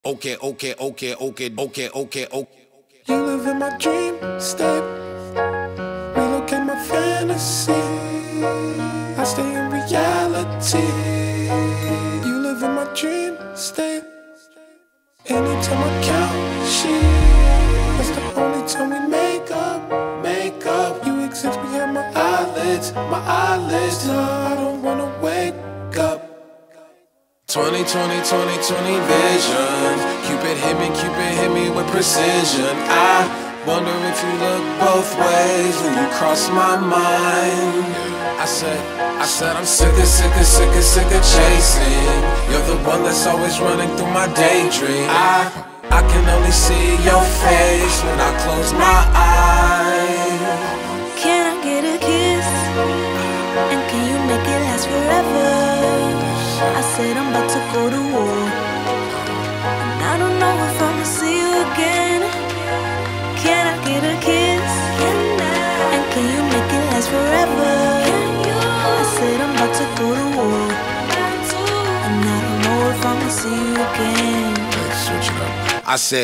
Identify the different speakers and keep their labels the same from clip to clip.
Speaker 1: Okay.
Speaker 2: You live in my dream state, relocate my fantasy. I stay in reality. You live in my dream state. Anytime I count sheep, that's the only time we make up. You exist behind my eyelids. Nah, I don't wanna wake up.
Speaker 1: 2020 vision. Cupid hit me with precision. I wonder if you look both ways when you cross my mind. I said I'm sick of chasing. You're the one that's always running through my daydream. I can only see your face when I close my eyes.
Speaker 3: Can I get a kiss? And can you make it last forever? I said I'm about to go to war, and I don't know if I'ma see you again. Can I get a kiss? And can you make it last forever? I said I'm about to go to war, and I don't know if I'ma see you again.
Speaker 1: Let's switch it up. I said,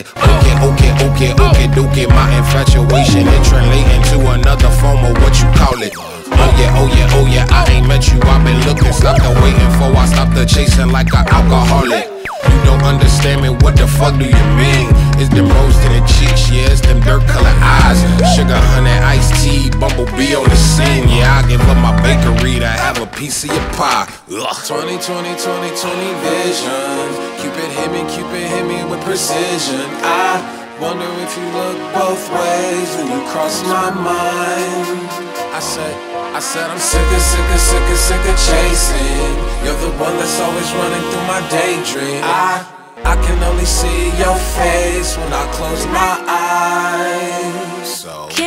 Speaker 1: okay, my infatuation it translating to another form of what you call it. Oh yeah, I ain't met you, I've been looking. Stop the waiting for, I stop the chasing like an alcoholic. You don't understand me, what the fuck do you mean? It's them rose to the cheeks, yeah, it's them dirt colored eyes. Sugar, honey, iced tea, bumblebee on the scene. Yeah, I give up my bakery to have a piece of your pie. Ugh. 2020 vision. Cupid hit me with precision. I wonder if you look both ways when you cross my mind. I said I'm sick of chasing. You're the one that's always running through my daydream. I can only see your face when I close my eyes. So